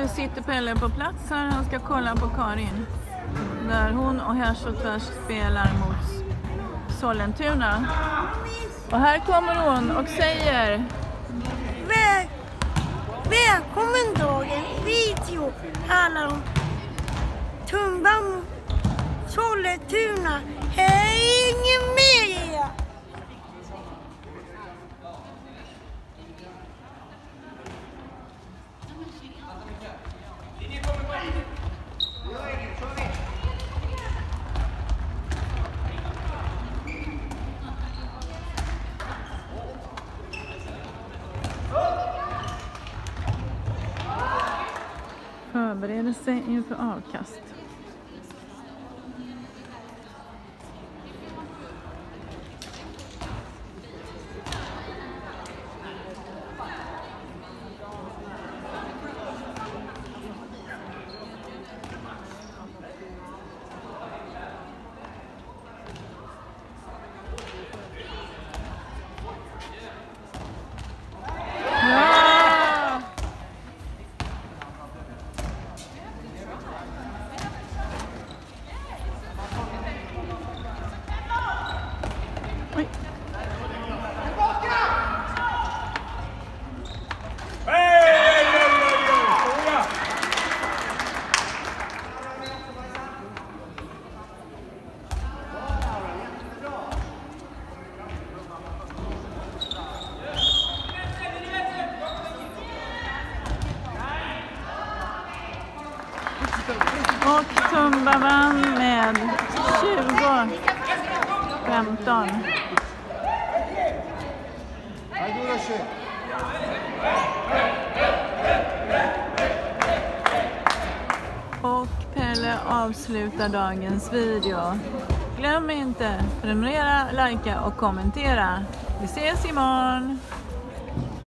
sitter Pelle på plats här. Han ska kolla på Karin. Där hon och Härs och Tvärs spelar mot Sollentuna. Och här kommer hon och säger: Välkommen dagen. Video handlar om Tumba mot Sollentuna. Häng med! Förbereder sig inför avkast. Och Tumba vann med 20-15. Och Pelle avslutar dagens video. Glöm inte prenumerera, likea och kommentera. Vi ses imorgon!